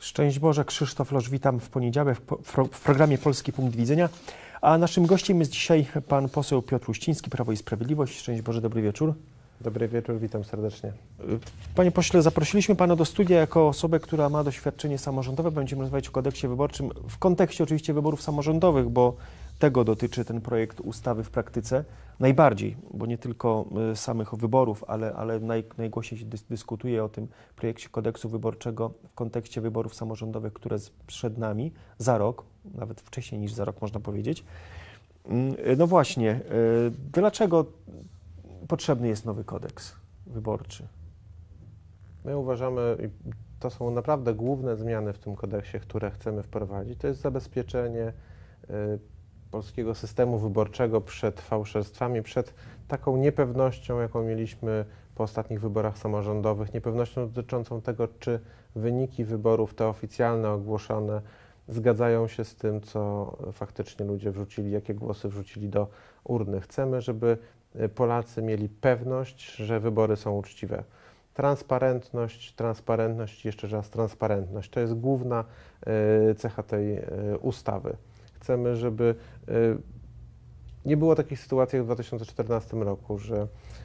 Szczęść Boże, Krzysztof Losz, witam w poniedziałek w programie Polski Punkt Widzenia. A naszym gościem jest dzisiaj pan poseł Piotr Uściński, Prawo i Sprawiedliwość. Szczęść Boże, dobry wieczór. Dobry wieczór, witam serdecznie. Panie pośle, zaprosiliśmy pana do studia jako osobę, która ma doświadczenie samorządowe. Będziemy rozmawiać o kodeksie wyborczym w kontekście oczywiście wyborów samorządowych, bo tego dotyczy ten projekt ustawy w praktyce najbardziej, bo nie tylko samych wyborów, ale najgłośniej się dyskutuje o tym projekcie kodeksu wyborczego w kontekście wyborów samorządowych, które przed nami za rok, nawet wcześniej niż za rok można powiedzieć. No właśnie, dlaczego potrzebny jest nowy kodeks wyborczy? My uważamy, i to są naprawdę główne zmiany w tym kodeksie, które chcemy wprowadzić, to jest zabezpieczenie polskiego systemu wyborczego przed fałszerstwami, przed taką niepewnością, jaką mieliśmy po ostatnich wyborach samorządowych, niepewnością dotyczącą tego, czy wyniki wyborów, te oficjalne, ogłoszone, zgadzają się z tym, co faktycznie ludzie wrzucili, jakie głosy wrzucili do urny. Chcemy, żeby Polacy mieli pewność, że wybory są uczciwe. Transparentność, jeszcze raz transparentność. To jest główna cecha tej ustawy. Chcemy, żeby nie było takich sytuacji jak w 2014 roku, że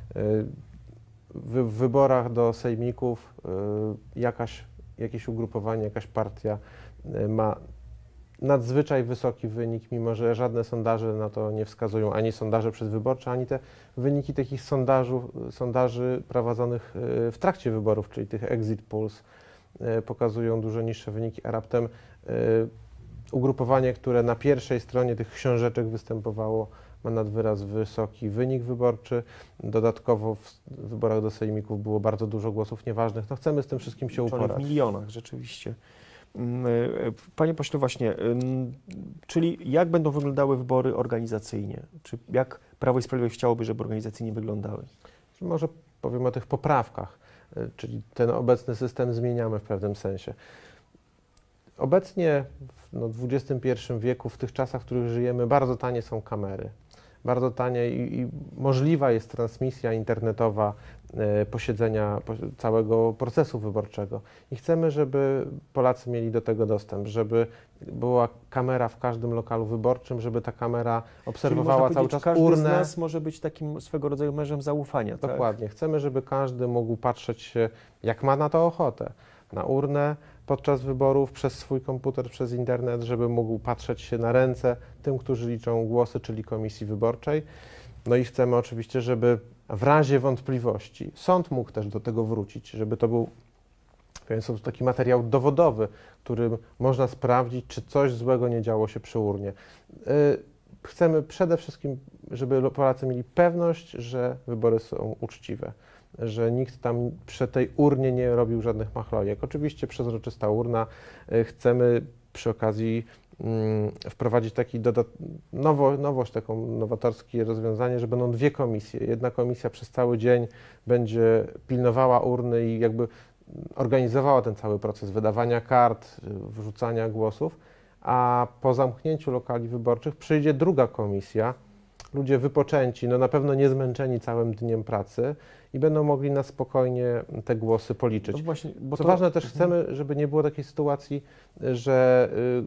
w wyborach do sejmików jakieś ugrupowanie, jakaś partia ma nadzwyczaj wysoki wynik, mimo że żadne sondaże na to nie wskazują, ani sondaże przedwyborcze, ani te wyniki takich sondaży prowadzonych w trakcie wyborów, czyli tych exit polls, pokazują dużo niższe wyniki, a raptem ugrupowanie, które na pierwszej stronie tych książeczek występowało, ma nad wyraz wysoki wynik wyborczy. Dodatkowo w wyborach do sejmików było bardzo dużo głosów nieważnych. No chcemy z tym wszystkim się uporać. W milionach rzeczywiście. Panie pośle, właśnie, czyli jak będą wyglądały wybory organizacyjnie? Czy jak Prawo i Sprawiedliwość chciałoby, żeby organizacyjnie wyglądały? Może powiem o tych poprawkach, czyli ten obecny system zmieniamy w pewnym sensie. Obecnie w XXI wieku, w tych czasach, w których żyjemy, bardzo tanie są kamery. Bardzo tanie i możliwa jest transmisja internetowa posiedzenia, całego procesu wyborczego. I chcemy, żeby Polacy mieli do tego dostęp, żeby była kamera w każdym lokalu wyborczym, żeby ta kamera obserwowała cały czas każdy urnę. Każdy z nas może być takim swego rodzaju mężem zaufania. Dokładnie. Tak? Chcemy, żeby każdy mógł patrzeć się, jak ma na to ochotę, na urnę podczas wyborów, przez swój komputer, przez internet, żeby mógł patrzeć się na ręce tym, którzy liczą głosy, czyli komisji wyborczej. No i chcemy oczywiście, żeby w razie wątpliwości sąd mógł też do tego wrócić, żeby to był w pewien sposób taki materiał dowodowy, którym można sprawdzić, czy coś złego nie działo się przy urnie. Chcemy przede wszystkim, żeby Polacy mieli pewność, że wybory są uczciwe, że nikt tam przy tej urnie nie robił żadnych machlojek. Oczywiście przezroczysta urna. Chcemy przy okazji wprowadzić taki nowość, taką nowatorskie rozwiązanie, że będą dwie komisje. Jedna komisja przez cały dzień będzie pilnowała urny i jakby organizowała ten cały proces wydawania kart, wrzucania głosów, a po zamknięciu lokali wyborczych przyjdzie druga komisja, ludzie wypoczęci, no na pewno nie zmęczeni całym dniem pracy i będą mogli na spokojnie te głosy policzyć. No właśnie, bo Co ważne, też chcemy, żeby nie było takiej sytuacji, że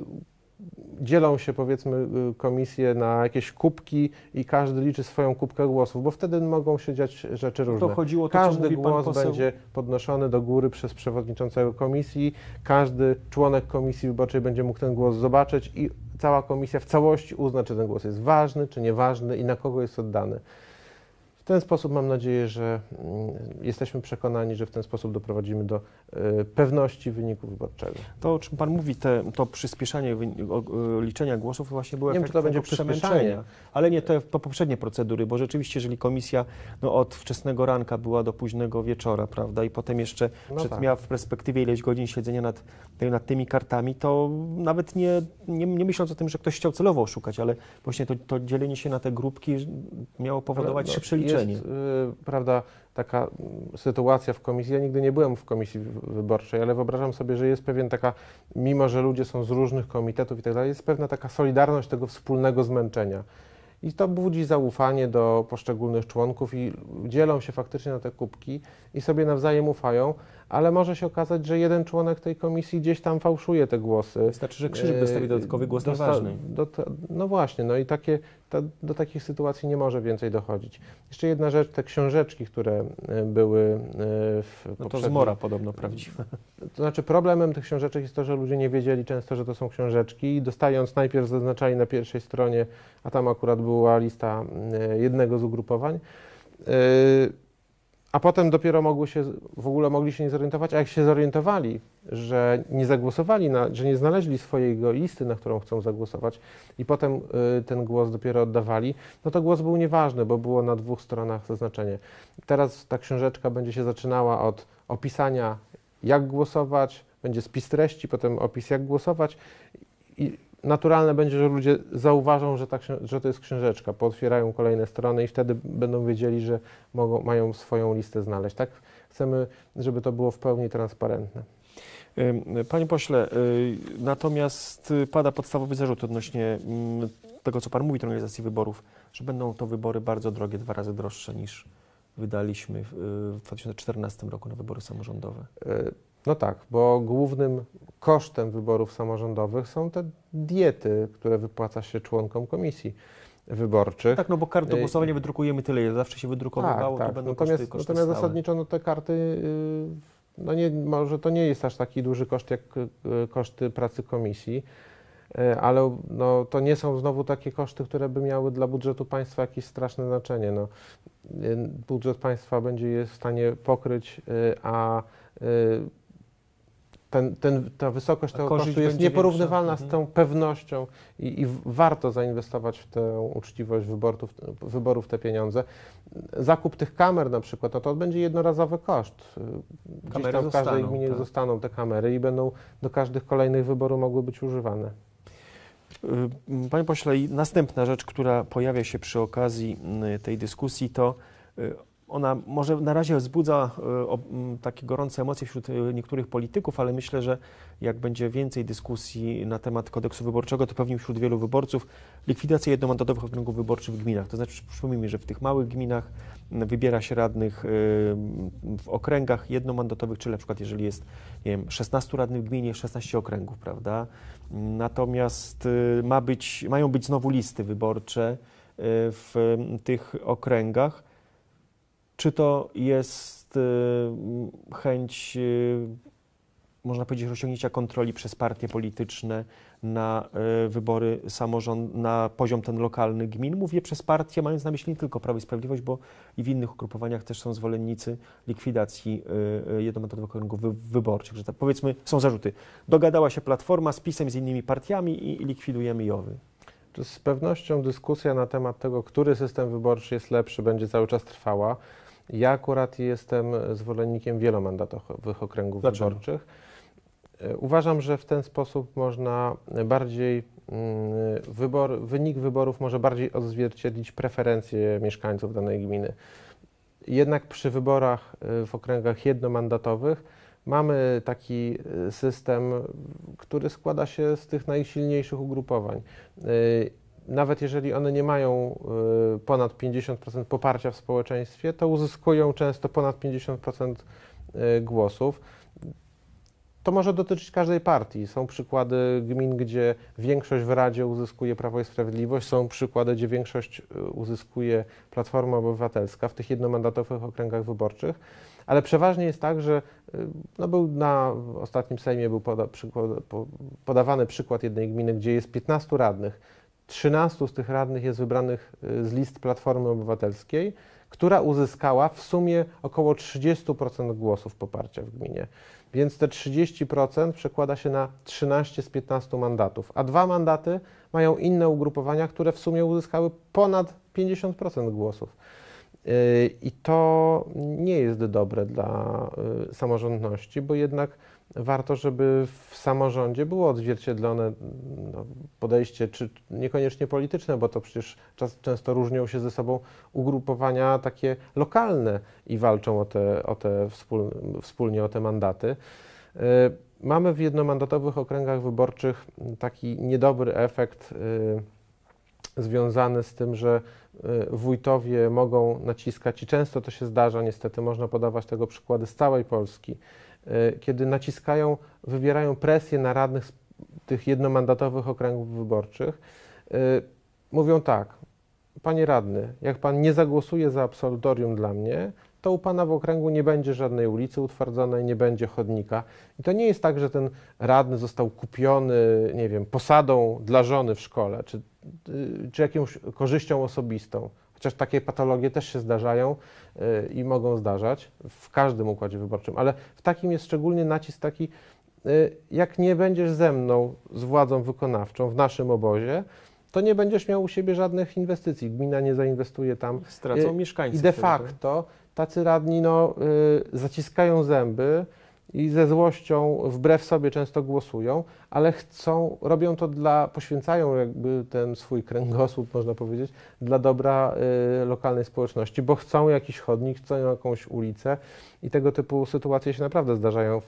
dzielą się, powiedzmy, komisje na jakieś kubki i każdy liczy swoją kubkę głosów, bo wtedy mogą się dziać rzeczy różne. Każdy głos będzie podnoszony do góry przez przewodniczącego komisji, każdy członek komisji wyborczej będzie mógł ten głos zobaczyć i cała komisja w całości uzna, czy ten głos jest ważny, czy nieważny i na kogo jest oddany. W ten sposób mam nadzieję, że jesteśmy przekonani, że w ten sposób doprowadzimy do pewności wyniku wyborczego. To, o czym Pan mówi, to przyspieszanie liczenia głosów właśnie było Nie wiem, czy to będzie przyspieszenie. Ale nie, to poprzednie procedury, bo rzeczywiście, jeżeli komisja od wczesnego ranka była do późnego wieczora, prawda, i potem jeszcze miała w perspektywie ileś godzin siedzenia nad tymi kartami, to nawet nie myśląc o tym, że ktoś chciał celowo oszukać, ale właśnie to dzielenie się na te grupki miało powodować szybsze liczenie. Jest, prawda, taka sytuacja w komisji, ja nigdy nie byłem w komisji wyborczej, ale wyobrażam sobie, że jest pewien taka, mimo że ludzie są z różnych komitetów i tak dalej, jest pewna taka solidarność tego wspólnego zmęczenia. I to budzi zaufanie do poszczególnych członków i dzielą się faktycznie na te kubki i sobie nawzajem ufają, ale może się okazać, że jeden członek tej komisji gdzieś tam fałszuje te głosy. Wystarczy, że krzyżyk wystawi dodatkowy głos nieważny. No właśnie, no i do takich sytuacji nie może więcej dochodzić. Jeszcze jedna rzecz, te książeczki, które były w No to zmora podobno prawdziwa. To znaczy problemem tych książeczek jest to, że ludzie nie wiedzieli często, że to są książeczki i dostając najpierw zaznaczali na pierwszej stronie, a tam akurat była lista jednego z ugrupowań, a potem dopiero mogli się nie zorientować, a jak się zorientowali, że nie zagłosowali, że nie znaleźli swojej listy, na którą chcą zagłosować i potem ten głos dopiero oddawali, no to głos był nieważny, bo było na 2 stronach zaznaczenie. Teraz ta książeczka będzie się zaczynała od opisania, jak głosować, będzie spis treści, potem opis, jak głosować i naturalne będzie, że ludzie zauważą, że to jest książeczka, pootwierają kolejne strony i wtedy będą wiedzieli, że mają swoją listę znaleźć. Tak chcemy, żeby to było w pełni transparentne. Panie pośle, natomiast pada podstawowy zarzut odnośnie tego, co pan mówi, tej organizacji wyborów, że będą to wybory bardzo drogie, 2 razy droższe niż wydaliśmy w 2014 roku na wybory samorządowe. No tak, bo głównym kosztem wyborów samorządowych są te diety, które wypłaca się członkom komisji wyborczych. Tak, no bo kart do głosowania wydrukujemy tyle, ile zawsze się wydrukowywało, tak. to będą Natomiast koszty stałe. zasadniczo no, te karty, no nie, może to nie jest aż taki duży koszt jak koszty pracy komisji, ale no, to nie są znowu takie koszty, które by miały dla budżetu państwa jakieś straszne znaczenie. No, budżet państwa będzie je w stanie pokryć, a ta wysokość tego kosztu jest nieporównywalna z tą pewnością i warto zainwestować w tę uczciwość wyborów te pieniądze. Zakup tych kamer na przykład, no to będzie jednorazowy koszt. Gdzieś tam w każdej gminie zostaną te kamery i będą do każdych kolejnych wyborów mogły być używane. Panie pośle, i następna rzecz, która pojawia się przy okazji tej dyskusji, to ona może na razie wzbudza takie gorące emocje wśród niektórych polityków, ale myślę, że jak będzie więcej dyskusji na temat kodeksu wyborczego, to pewnie wśród wielu wyborców likwidacja jednomandatowych okręgów wyborczych w gminach. To znaczy, przypomnijmy, że w tych małych gminach wybiera się radnych w okręgach jednomandatowych, czy na przykład jeżeli jest, nie wiem, 16 radnych w gminie, 16 okręgów, prawda? Natomiast mają być znowu listy wyborcze w tych okręgach. Czy to jest chęć, można powiedzieć, rozciągnięcia kontroli przez partie polityczne na wybory na poziom ten lokalny gmin? Mówię przez partie, mając na myśli nie tylko Prawo i Sprawiedliwość, bo i w innych ugrupowaniach też są zwolennicy likwidacji jednomandatowych okręgów wyborczych. Że tak powiedzmy, są zarzuty. Dogadała się Platforma z PiS-em, z innymi partiami i likwidujemy JOW-y. Z pewnością dyskusja na temat tego, który system wyborczy jest lepszy, będzie cały czas trwała. Ja akurat jestem zwolennikiem wielomandatowych okręgów wyborczych. Uważam, że w ten sposób można wynik wyborów może bardziej odzwierciedlić preferencje mieszkańców danej gminy. Jednak przy wyborach w okręgach jednomandatowych mamy taki system, który składa się z tych najsilniejszych ugrupowań. Nawet jeżeli one nie mają ponad 50% poparcia w społeczeństwie, to uzyskują często ponad 50% głosów. To może dotyczyć każdej partii. Są przykłady gmin, gdzie większość w Radzie uzyskuje Prawo i Sprawiedliwość, są przykłady, gdzie większość uzyskuje Platforma Obywatelska w tych jednomandatowych okręgach wyborczych, ale przeważnie jest tak, że był na ostatnim Sejmie był podawany przykład jednej gminy, gdzie jest 15 radnych, 13 z tych radnych jest wybranych z list Platformy Obywatelskiej, która uzyskała w sumie około 30% głosów poparcia w gminie. Więc te 30% przekłada się na 13 z 15 mandatów, a 2 mandaty mają inne ugrupowania, które w sumie uzyskały ponad 50% głosów. I to nie jest dobre dla samorządności, bo jednak warto, żeby w samorządzie było odzwierciedlone podejście, czy niekoniecznie polityczne, bo to przecież często różnią się ze sobą ugrupowania takie lokalne i walczą wspólnie o te mandaty. Mamy w jednomandatowych okręgach wyborczych taki niedobry efekt związany z tym, że wójtowie mogą naciskać i często to się zdarza, niestety można podawać tego przykłady z całej Polski, kiedy naciskają, wywierają presję na radnych z tych jednomandatowych okręgów wyborczych, mówią tak: panie radny, jak pan nie zagłosuje za absolutorium dla mnie, to u pana w okręgu nie będzie żadnej ulicy utwardzonej, nie będzie chodnika. I to nie jest tak, że ten radny został kupiony, nie wiem, posadą dla żony w szkole, czy jakąś korzyścią osobistą. Chociaż takie patologie też się zdarzają i mogą zdarzać w każdym układzie wyborczym, ale w takim jest szczególnie nacisk taki: jak nie będziesz ze mną, z władzą wykonawczą w naszym obozie, to nie będziesz miał u siebie żadnych inwestycji. Gmina nie zainwestuje tam. Stracą mieszkańcy. I de facto tacy radni zaciskają zęby i ze złością wbrew sobie często głosują, ale robią to poświęcają jakby ten swój kręgosłup, można powiedzieć, dla dobra lokalnej społeczności, bo chcą jakiś chodnik, chcą jakąś ulicę i tego typu sytuacje się naprawdę zdarzają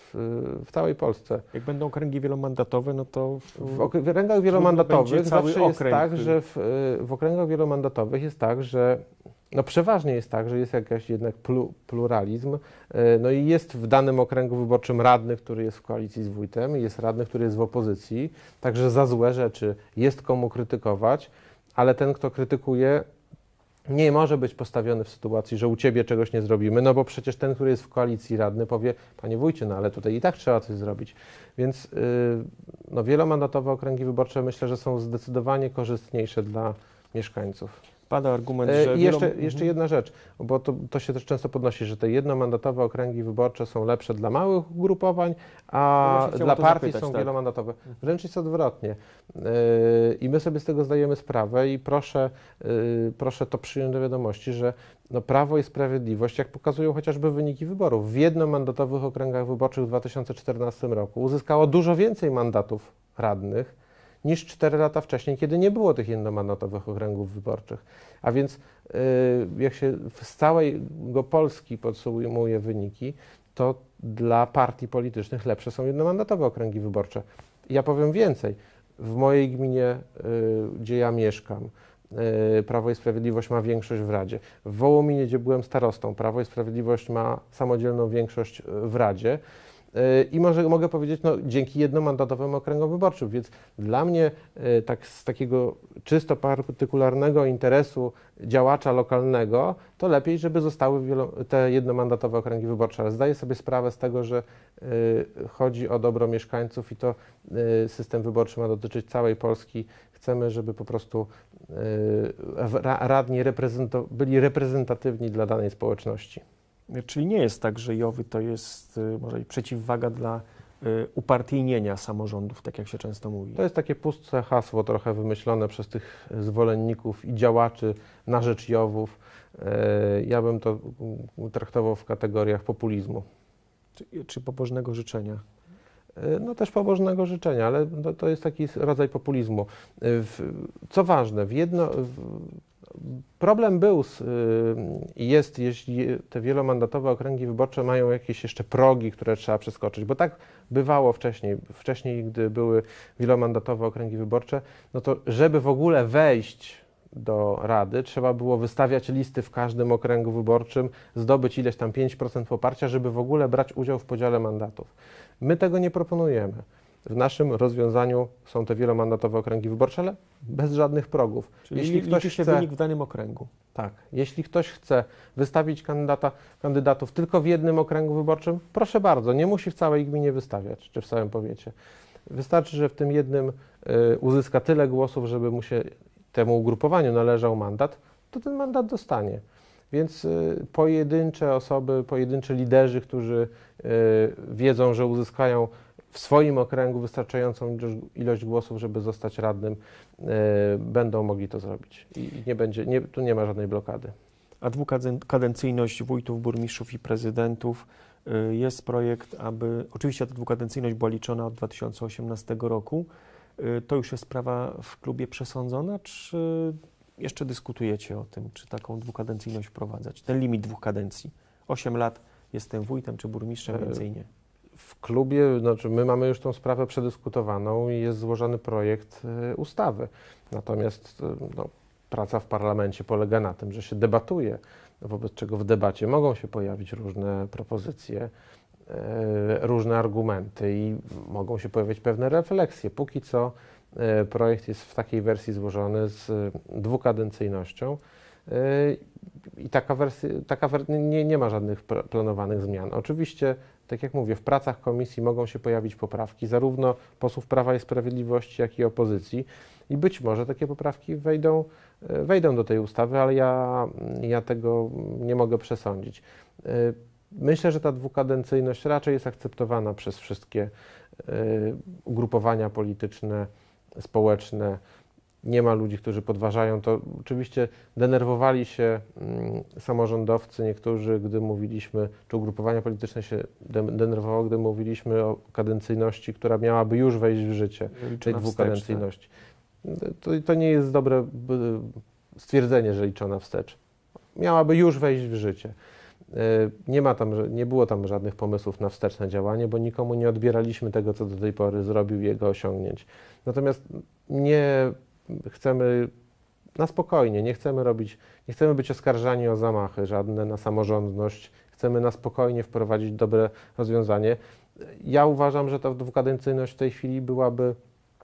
w całej Polsce. Jak będą okręgi wielomandatowe, no to w okręgach wielomandatowych zawsze jest okręg. tak, że w okręgach wielomandatowych jest tak, że przeważnie jest tak, że jest jakiś jednak pluralizm, no i jest w danym okręgu wyborczym radny, który jest w koalicji z wójtem, jest radny, który jest w opozycji, także za złe rzeczy jest komu krytykować, ale ten, kto krytykuje, nie może być postawiony w sytuacji, że u ciebie czegoś nie zrobimy, no bo przecież ten, który jest w koalicji radny, powie: panie wójcie, no ale tutaj i tak trzeba coś zrobić. Więc wielomandatowe okręgi wyborcze, myślę, że są zdecydowanie korzystniejsze dla mieszkańców. Pada argument, że... I jeszcze jedna rzecz, bo to się też często podnosi, że te jednomandatowe okręgi wyborcze są lepsze dla małych ugrupowań, a dla partii są wielomandatowe. Wręcz jest odwrotnie. I my sobie z tego zdajemy sprawę i proszę to przyjąć do wiadomości, że Prawo i Sprawiedliwość, jak pokazują chociażby wyniki wyborów, w jednomandatowych okręgach wyborczych w 2014 roku uzyskało dużo więcej mandatów radnych niż 4 lata wcześniej, kiedy nie było tych jednomandatowych okręgów wyborczych. A więc jak się z całego Polski podsumuje wyniki, to dla partii politycznych lepsze są jednomandatowe okręgi wyborcze. Ja powiem więcej. W mojej gminie, gdzie ja mieszkam, Prawo i Sprawiedliwość ma większość w Radzie. W Wołominie, gdzie byłem starostą, Prawo i Sprawiedliwość ma samodzielną większość w Radzie. I mogę powiedzieć, dzięki jednomandatowym okręgom wyborczym, więc dla mnie z takiego czysto partykularnego interesu działacza lokalnego, to lepiej, żeby zostały te jednomandatowe okręgi wyborcze, ale zdaję sobie sprawę z tego, że chodzi o dobro mieszkańców i to system wyborczy ma dotyczyć całej Polski. Chcemy, żeby po prostu radni byli reprezentatywni dla danej społeczności. Czyli nie jest tak, że JOW-y to jest może przeciwwaga dla upartyjnienia samorządów, tak jak się często mówi. To jest takie puste hasło trochę wymyślone przez tych zwolenników i działaczy na rzecz JOW-ów. Ja bym to traktował w kategoriach populizmu. Czy pobożnego życzenia? Też pobożnego życzenia, ale to jest taki rodzaj populizmu. Co ważne, problem był i jest, jeśli te wielomandatowe okręgi wyborcze mają jakieś jeszcze progi, które trzeba przeskoczyć, bo tak bywało wcześniej, gdy były wielomandatowe okręgi wyborcze, to żeby w ogóle wejść do Rady, trzeba było wystawiać listy w każdym okręgu wyborczym, zdobyć ileś tam 5% poparcia, żeby w ogóle brać udział w podziale mandatów. My tego nie proponujemy. W naszym rozwiązaniu są te wielomandatowe okręgi wyborcze, ale bez żadnych progów. Czyli jeśli ktoś chce wynik w danym okręgu. Tak. Jeśli ktoś chce wystawić kandydatów tylko w jednym okręgu wyborczym, proszę bardzo, nie musi w całej gminie wystawiać, czy w całym powiecie. Wystarczy, że w tym jednym uzyska tyle głosów, żeby temu ugrupowaniu należał mandat, to ten mandat dostanie. Więc pojedyncze osoby, pojedynczy liderzy, którzy wiedzą, że uzyskają w swoim okręgu wystarczającą ilość głosów, żeby zostać radnym, będą mogli to zrobić. I tu nie ma żadnej blokady. A dwukadencyjność wójtów, burmistrzów i prezydentów, jest projekt, aby oczywiście ta dwukadencyjność była liczona od 2018 roku. To już jest sprawa w klubie przesądzona, czy jeszcze dyskutujecie o tym, czy taką dwukadencyjność wprowadzać? Ten limit 2 kadencji. 8 lat jestem wójtem czy burmistrzem, więcej nie. w klubie, znaczy my mamy już tą sprawę przedyskutowaną i jest złożony projekt ustawy. Natomiast no, praca w parlamencie polega na tym, że się debatuje, wobec czego w debacie mogą się pojawić różne propozycje, różne argumenty i mogą się pojawić pewne refleksje. Póki co projekt jest w takiej wersji złożony z dwukadencyjnością i nie ma żadnych planowanych zmian. Oczywiście, tak jak mówię, w pracach komisji mogą się pojawić poprawki zarówno posłów Prawa i Sprawiedliwości, jak i opozycji i być może takie poprawki wejdą do tej ustawy, ale ja tego nie mogę przesądzić. Myślę, że ta dwukadencyjność raczej jest akceptowana przez wszystkie ugrupowania polityczne, społeczne. Nie ma ludzi, którzy podważają to. Oczywiście denerwowali się samorządowcy, niektórzy, gdy mówiliśmy, czy ugrupowania polityczne się denerwowało, gdy mówiliśmy o kadencyjności, która miałaby już wejść w życie, tej dwukadencyjności. To nie jest dobre stwierdzenie, że liczona wstecz. Miałaby już wejść w życie. Nie było tam żadnych pomysłów na wsteczne działanie, bo nikomu nie odbieraliśmy tego, co do tej pory zrobił i jego osiągnięć. Natomiast nie chcemy na spokojnie, nie chcemy być oskarżani o zamachy żadne na samorządność, chcemy na spokojnie wprowadzić dobre rozwiązanie. Ja uważam, że ta dwukadencyjność w tej chwili byłaby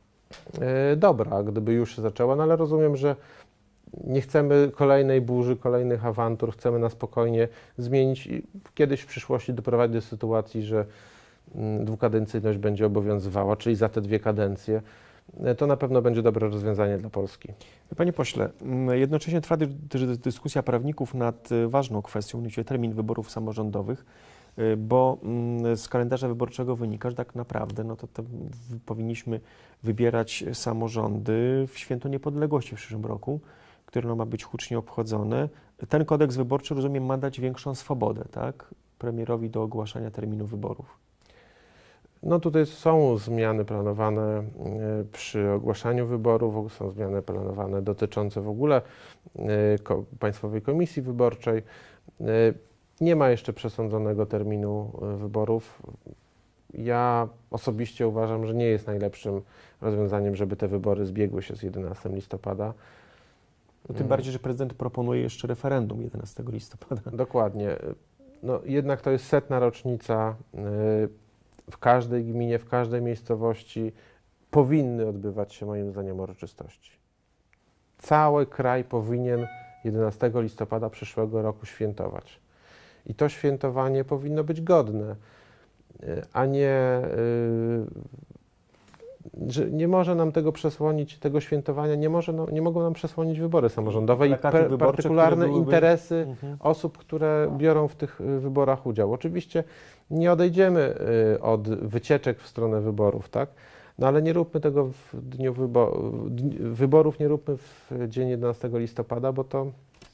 dobra, gdyby już się zaczęła, no ale rozumiem, że nie chcemy kolejnej burzy, kolejnych awantur, chcemy na spokojnie zmienić i kiedyś w przyszłości doprowadzić do sytuacji, że dwukadencyjność będzie obowiązywała, czyli za te 2 kadencje. To na pewno będzie dobre rozwiązanie dla Polski. Panie pośle, jednocześnie trwa też dyskusja prawników nad ważną kwestią, mianowicie termin wyborów samorządowych, bo z kalendarza wyborczego wynika, że tak naprawdę powinniśmy wybierać samorządy w Święto Niepodległości w przyszłym roku, które ma być hucznie obchodzone. Ten kodeks wyborczy, rozumiem, ma dać większą swobodę, tak, premierowi do ogłaszania terminu wyborów. No tutaj są zmiany planowane przy ogłaszaniu wyborów, są zmiany planowane dotyczące w ogóle Państwowej Komisji Wyborczej. Nie ma jeszcze przesądzonego terminu wyborów. Ja osobiście uważam, że nie jest najlepszym rozwiązaniem, żeby te wybory zbiegły się z 11 listopada. No, tym bardziej, że prezydent proponuje jeszcze referendum 11 listopada. Dokładnie. No, jednak to jest 100. rocznica. W każdej gminie, w każdej miejscowości powinny odbywać się, moim zdaniem, uroczystości. Cały kraj powinien 11 listopada przyszłego roku świętować. I to świętowanie powinno być godne, a nie, że nie może nam tego przesłonić, tego świętowania, nie mogą nam przesłonić wybory samorządowe i partykularne interesy osób, które biorą w tych wyborach udział. Oczywiście nie odejdziemy od wycieczek w stronę wyborów, tak? No ale nie róbmy tego w dniu wyborów, nie róbmy w dzień 11 listopada, bo to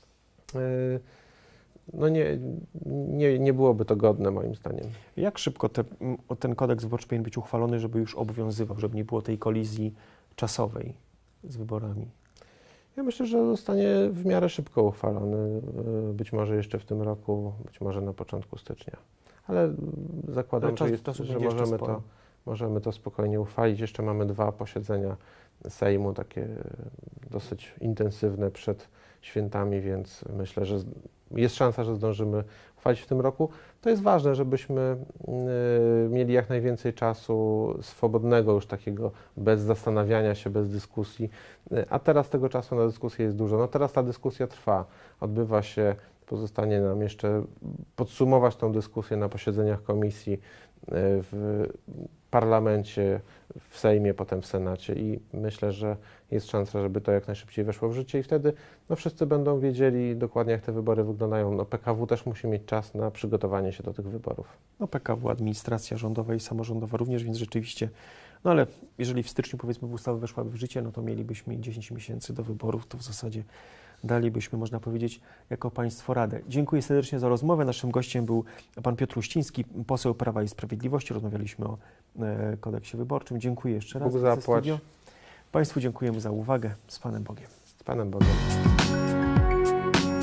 no nie byłoby to godne, moim zdaniem. Jak szybko ten kodeks wyborczy powinien być uchwalony, żeby już obowiązywał, żeby nie było tej kolizji czasowej z wyborami? Ja myślę, że zostanie w miarę szybko uchwalony, być może jeszcze w tym roku, być może na początku stycznia. Ale zakładam, że możemy to spokojnie uchwalić. Jeszcze mamy 2 posiedzenia Sejmu, takie dosyć intensywne przed świętami, więc myślę, że jest szansa, że zdążymy uchwalić w tym roku. To jest ważne, żebyśmy mieli jak najwięcej czasu swobodnego, już takiego bez zastanawiania się, bez dyskusji, a teraz tego czasu na dyskusję jest dużo. No teraz ta dyskusja trwa, odbywa się, pozostanie nam jeszcze podsumować tą dyskusję na posiedzeniach komisji w parlamencie, w Sejmie, potem w Senacie i myślę, że jest szansa, żeby to jak najszybciej weszło w życie i wtedy wszyscy będą wiedzieli dokładnie, jak te wybory wyglądają. No, PKW też musi mieć czas na przygotowanie się do tych wyborów. No PKW, administracja rządowa i samorządowa również, więc rzeczywiście, no ale jeżeli w styczniu, powiedzmy, ustawa weszłaby w życie, no to mielibyśmy 10 miesięcy do wyborów, to w zasadzie dalibyśmy, można powiedzieć, jako państwo radę. Dziękuję serdecznie za rozmowę. Naszym gościem był pan Piotr Uściński, poseł Prawa i Sprawiedliwości. Rozmawialiśmy o kodeksie wyborczym. Dziękuję jeszcze raz. Bóg zapłać. Państwu dziękujemy za uwagę. Z Panem Bogiem. Z Panem Bogiem.